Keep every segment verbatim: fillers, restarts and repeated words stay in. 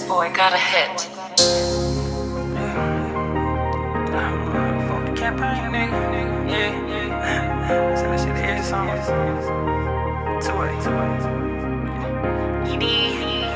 boy got a hit. Fuck the campaign, nigga. Yeah, yeah. So that shit hit something. two A, two A. E D.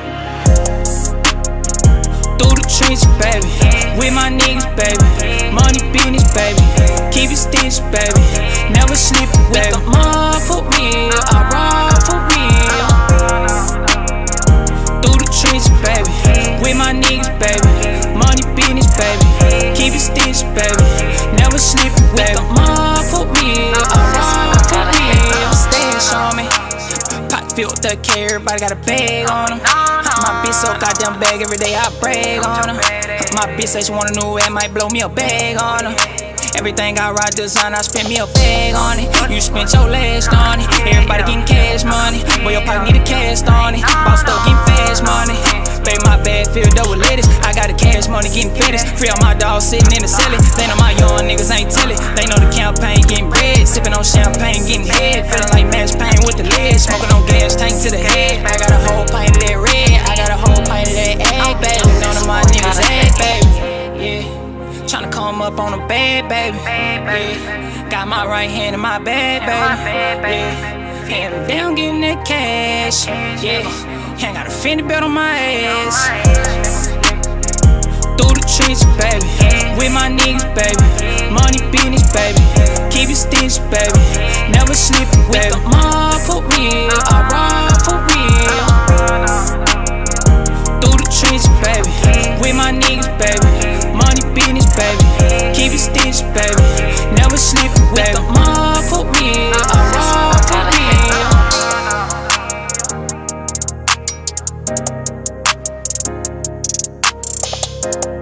Through the trenches, baby. With my niggas, baby. Money business, baby. Keep it stitched, baby. Never sleep, baby. With the mud for real, I ride for real. Through the trenches, baby. With my niggas, baby. Money business, baby. Keep it stitched, baby. Never sleep, baby. With the mud for real, I ride for real. Stash on me. Pot filled with that K, everybody got a bag on them. My bitch so goddamn bag, every day I brag on her. My bitch say she want a new head, might blow me a bag on her. Everything I ride design, I spend me a bag on it. You spent your last on it. Everybody getting cash money, boy your pocket need a cast on it. Boss still getting fast money. Baby, my bag filled up with lettuce. I got the cash money getting fitted. Free all my dogs sitting in the celly. They know my young niggas ain't tell it. They know the campaign getting bread. Sipping on champagne, getting head. Feeling like match pain with the lid. Smoking on gas tank to the head. I got a whole pint of that red. I got a whole pint of that egg, baby. None of my niggas egg, baby. Yeah. Tryna come up on a bed, baby. Yeah. Got my right hand in my bed, baby. Yeah. Hand down getting that cash. Yeah. Ain't got a Fendi belt on my ass. Through the trenches, baby. With my niggas, baby. Money business, baby. Keep it stitched, baby. Never sleep, baby. With the mud for real, I ride for real. Through the trenches, baby. With my niggas, baby. Money business, baby. Keep it stitched, baby. Never sleep, baby. With the mud for real, I ride for real. Thank you.